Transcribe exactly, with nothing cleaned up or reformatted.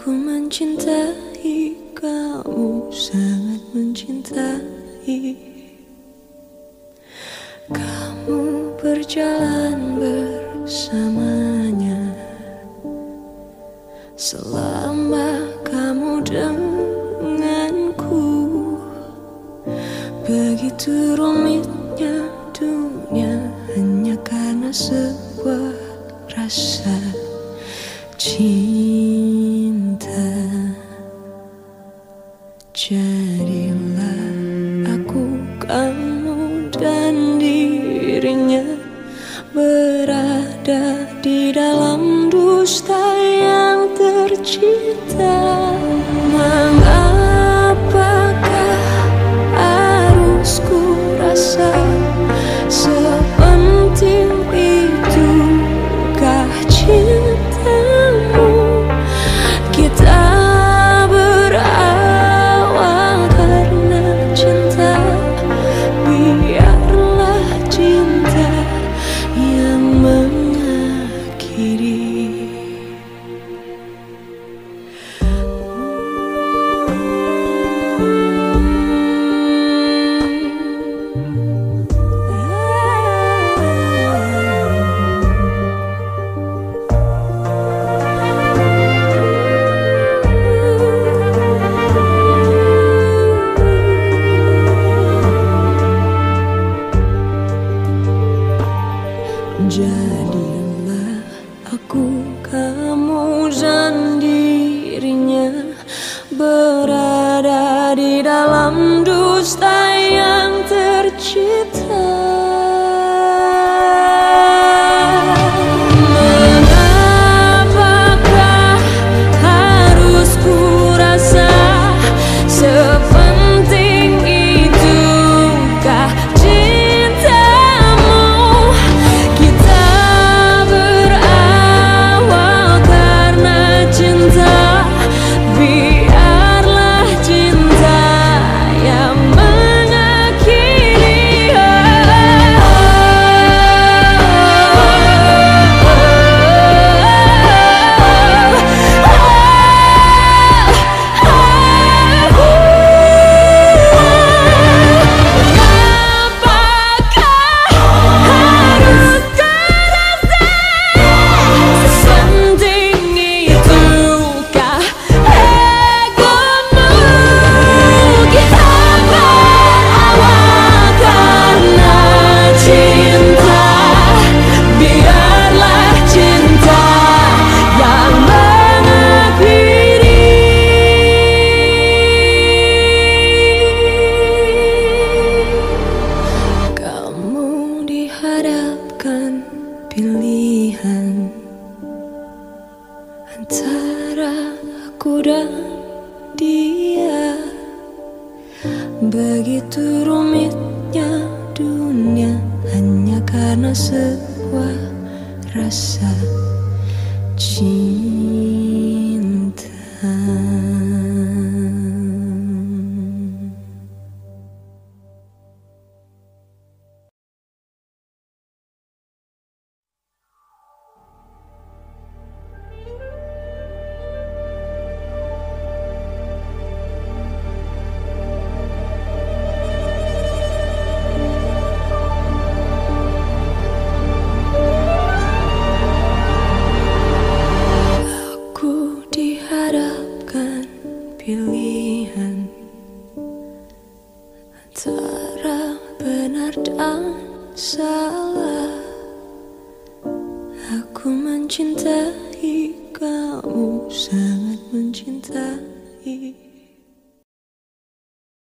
Aku mencintai kamu, sangat mencintai. Kamu berjalan bersamanya selama kamu denganku. Begitu rumitnya dunia hanya karena sebuah rasa cinta. Jadilah aku, kamu, dan dirinya berada di dalam dusta yang tercipta. Mengapakah harus ku rasa sepenting itukah cintamu? Kita berawal karena cinta, biarlah cinta yang mengakhiri. Jadilah aku, kamu, dan dirinya berada di dalam dusta yang tercipta. Mengapakah harus ku rasa sepenting itukah cintamu? Kita berawal karena cinta, biarlah cinta yang mengakhiri. Hadapkan pilihan antara aku dan dia. Begitu rumitnya dunia hanya karena sebuah rasa cinta. Pilihan antara benar dan salah. Aku mencintai kamu, sangat mencintai.